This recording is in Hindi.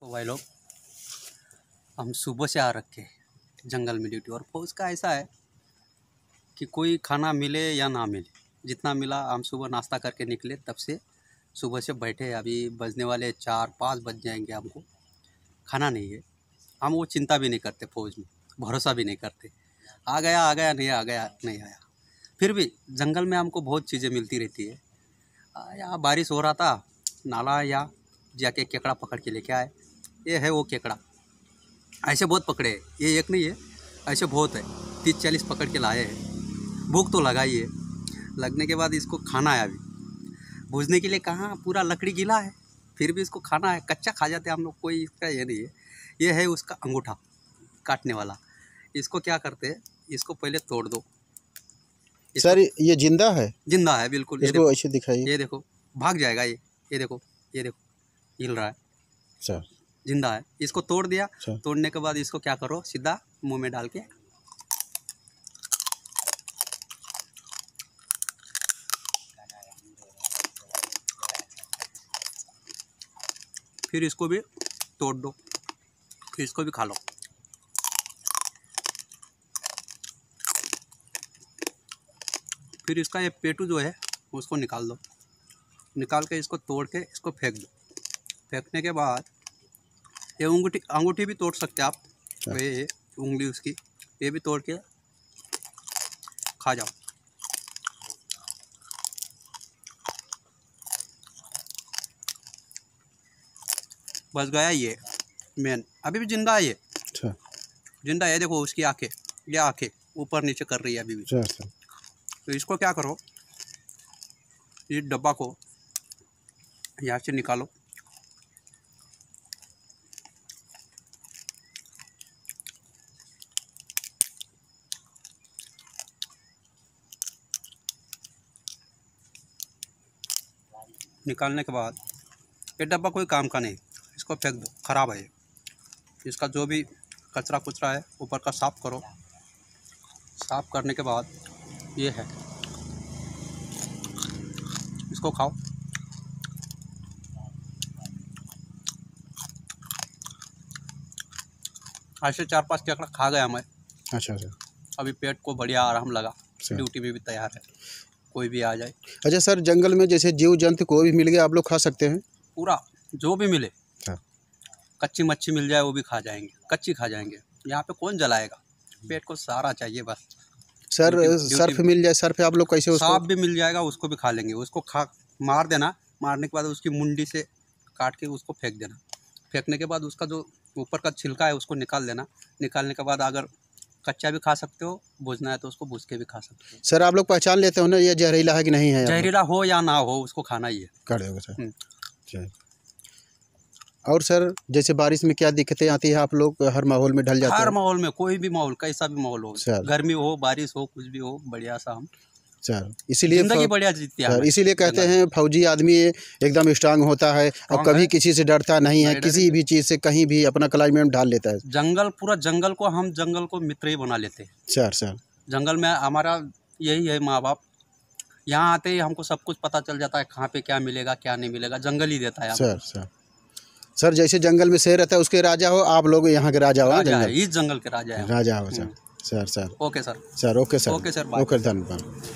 तो भाई लोग, हम सुबह से आ रखे हैं जंगल में ड्यूटी। और फौज का ऐसा है कि कोई खाना मिले या ना मिले, जितना मिला हम सुबह नाश्ता करके निकले। तब से सुबह से बैठे, अभी बजने वाले 4-5 बज जाएंगे। हमको खाना नहीं है, हम वो चिंता भी नहीं करते। फौज में भरोसा भी नहीं करते, आ गया नहीं आ गया नहीं आया। फिर भी जंगल में हमको बहुत चीज़ें मिलती रहती है। यहाँ बारिश हो रहा था, नाला या जाके केकड़ा पकड़ के लेके आए। ये है वो केकड़ा, ऐसे बहुत पकड़े हैं, ये एक नहीं है, ऐसे बहुत है। 30-40 पकड़ के लाए हैं। भूख तो लगा ही है। लगने के बाद इसको खाना है। अभी भूजने के लिए कहाँ, पूरा लकड़ी गीला है, फिर भी इसको खाना है। कच्चा खा जाते हैं हम लोग, कोई इसका ये नहीं है। ये है उसका अंगूठा काटने वाला। इसको क्या करते हैं, इसको पहले तोड़ दो। सर ये जिंदा है? जिंदा है बिल्कुल। इसको ऐसे दिखाइए। ये देखो, भाग जाएगा ये देखो, ये देखो हिल रहा है सर। जिंदा है। इसको तोड़ दिया। तोड़ने के बाद इसको क्या करो, सीधा मुंह में डाल के फिर इसको भी तोड़ दो, फिर इसको भी खा लो। फिर इसका ये पेटू जो है उसको निकाल दो। निकाल के इसको तोड़ के इसको फेंक दो। फेंकने के बाद ये अंगूठी भी तोड़ सकते हैं आप। ये उंगली उसकी, ये भी तोड़ के खा जाओ। बस गया ये मेन। अभी भी जिंदा है ये, जिंदा है। देखो उसकी आंखें, ये आंखें ऊपर नीचे कर रही है अभी भी। तो इसको क्या करो, इस डब्बा को यहाँ से निकालो। निकालने के बाद ये डब्बा कोई काम का नहीं, इसको फेंक दो, ख़राब है ये। इसका जो भी कचरा कुचरा है ऊपर का साफ़ करो। साफ़ करने के बाद ये है, इसको खाओ। ऐसे 4-5 केकड़ा खा गया मैं। अच्छा। अभी पेट को बढ़िया आराम लगा। ड्यूटी में भी तैयार है, कोई भी आ जाए। अच्छा सर, जंगल में जैसे जीव जंतु कोई भी मिल गया आप लोग खा सकते हैं? पूरा जो भी मिले। कच्ची मच्छी मिल जाए वो भी खा जाएंगे, कच्ची खा जाएंगे। यहाँ पे कौन जलाएगा, पेट को सारा चाहिए बस। सर सर्फ मिल जाए, सर्फ आप लोग कैसे? सांप भी मिल जाएगा, उसको भी खा लेंगे। उसको मार देना, मारने के बाद उसकी मुंडी से काट के उसको फेंक देना। फेंकने के बाद उसका जो ऊपर का छिलका है उसको निकाल देना। निकालने के बाद अगर कच्चा भी खा सकते हो, भूजना है तो उसको भूज के भी खा सकते हो। सर आप लोग पहचान लेते हो ना ये जहरीला है कि नहीं है? जहरीला हो या ना हो, उसको खाना ही है। कर दोगे सर। और सर जैसे बारिश में क्या दिक्कतें आती है? आप लोग हर माहौल में ढल जाते हैं? हर माहौल में, कोई भी माहौल, कैसा भी माहौल हो, गर्मी हो, बारिश हो, कुछ भी हो, बढ़िया सा हम सर इसीलिए जिंदगी बढ़िया जीती है। इसीलिए कहते हैं फौजी आदमी एकदम स्ट्रांग होता है और कभी किसी से डरता नहीं है, किसी भी चीज़ से कहीं भी अपना क्लाइमेट ढाल लेता है। जंगल, पूरा जंगल को हम जंगल को मित्र ही बना लेते हैं। सर जंगल में हमारा यही है, माँ बाप। यहाँ आते ही हमको सब कुछ पता चल जाता है, कहाँ पे क्या मिलेगा क्या नहीं मिलेगा, जंगल ही देता है। सर जैसे जंगल में शेर रहता है उसके राजा हो, आप लोग यहाँ के राजा हो। इस जंगल के राजा हो sir. Okay sir. Okay sir, धन्यवाद।